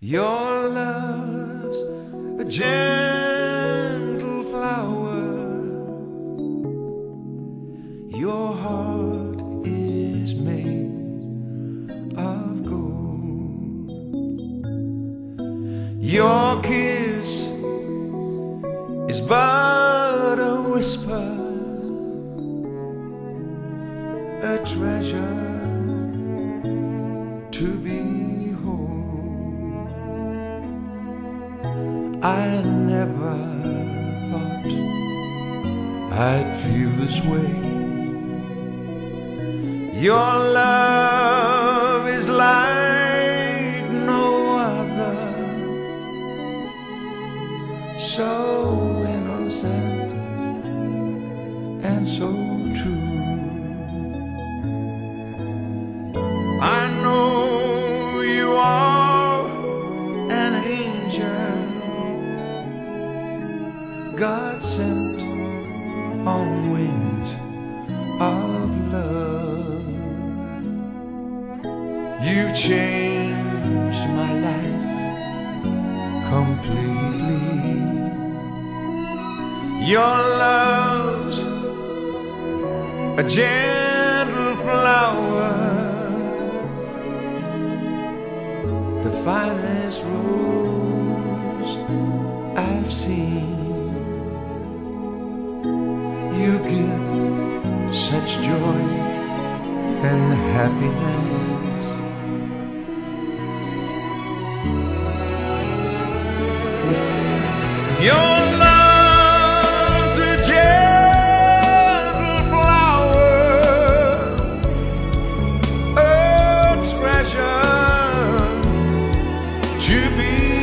Your love's a gentle flower. Your heart is made of gold. Your kiss is but a whisper, a treasure to behold. I never thought I'd feel this way. Your love is like no other, so innocent and so true. I know you are an angel, God sent on wings of love. You've changed my life completely. Your love's a gentle flower, the finest rose I've seen. You give such joy and happiness. Your love's a gentle flower, a treasure to be